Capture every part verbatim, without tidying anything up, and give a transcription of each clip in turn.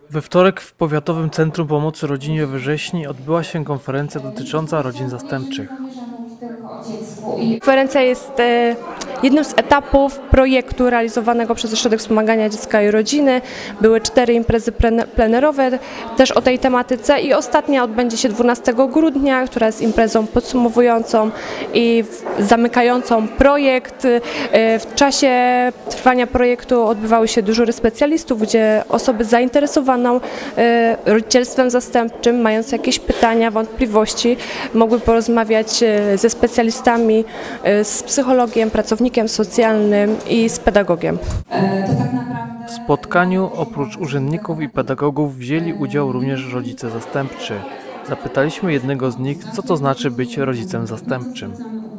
We wtorek w Powiatowym Centrum Pomocy Rodzinie we Wrześni odbyła się konferencja dotycząca rodzin zastępczych. Konferencja jest e, jednym z etapów projektu realizowanego przez Ośrodek Wspomagania Dziecka i Rodziny. Były cztery imprezy plenerowe też o tej tematyce i ostatnia odbędzie się dwunastego grudnia, która jest imprezą podsumowującą i zamykającą projekt. E, w czasie trwania projektu odbywały się dyżury specjalistów, gdzie osoby zainteresowane e, rodzicielstwem zastępczym, mając jakieś pytania, wątpliwości, mogły porozmawiać e, ze specjalistami, z psychologiem, pracownikiem socjalnym i z pedagogiem. W spotkaniu oprócz urzędników i pedagogów wzięli udział również rodzice zastępczy. Zapytaliśmy jednego z nich, co to znaczy być rodzicem zastępczym.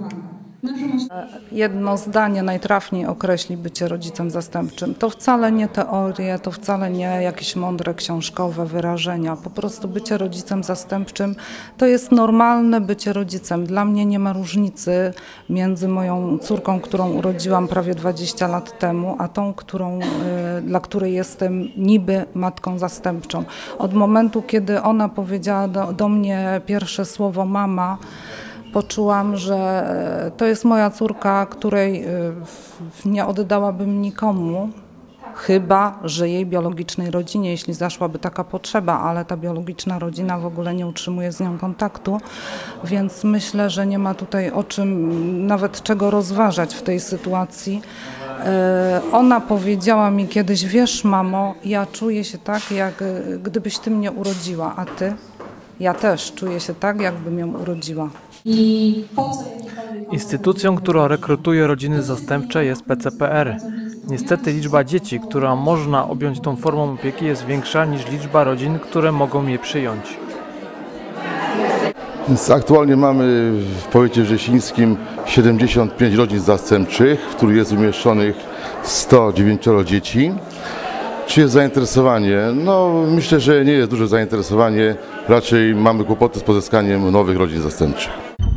Jedno zdanie najtrafniej określi bycie rodzicem zastępczym. To wcale nie teorie, to wcale nie jakieś mądre książkowe wyrażenia. Po prostu bycie rodzicem zastępczym to jest normalne bycie rodzicem. Dla mnie nie ma różnicy między moją córką, którą urodziłam prawie dwadzieścia lat temu, a tą, którą, dla której jestem niby matką zastępczą. Od momentu, kiedy ona powiedziała do, do mnie pierwsze słowo mama, poczułam, że to jest moja córka, której nie oddałabym nikomu, chyba że jej biologicznej rodzinie, jeśli zaszłaby taka potrzeba, ale ta biologiczna rodzina w ogóle nie utrzymuje z nią kontaktu, więc myślę, że nie ma tutaj o czym, nawet czego rozważać w tej sytuacji. Ona powiedziała mi kiedyś, wiesz mamo, ja czuję się tak, jak gdybyś ty mnie urodziła, a ty? Ja też czuję się tak, jakbym ją urodziła. Instytucją, która rekrutuje rodziny zastępcze, jest P C P R. Niestety liczba dzieci, która można objąć tą formą opieki, jest większa niż liczba rodzin, które mogą je przyjąć. Więc aktualnie mamy w powiecie wrzesińskim siedemdziesiąt pięć rodzin zastępczych, w których jest umieszczonych sto dziewięć dzieci. Czy jest zainteresowanie? No myślę, że nie jest duże zainteresowanie. Raczej mamy kłopoty z pozyskaniem nowych rodzin zastępczych.